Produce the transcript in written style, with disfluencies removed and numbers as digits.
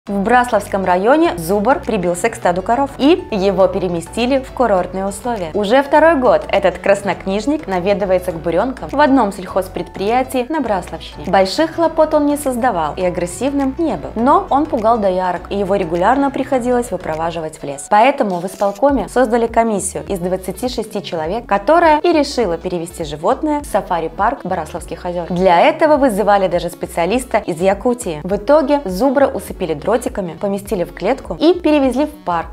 В Браславском районе зубр прибился к стаду коров, и его переместили в курортные условия. Уже второй год этот краснокнижник наведывается к буренкам в одном сельхозпредприятии на Браславщине. Больших хлопот он не создавал и агрессивным не был, но он пугал доярок, и его регулярно приходилось выпроваживать в лес. Поэтому в исполкоме создали комиссию из 26 человек, которая и решила перевести животное в сафари-парк Браславских озер. Для этого вызывали даже специалиста из Якутии. В итоге зубра усыпили дротиками, поместили в клетку и перевезли в парк,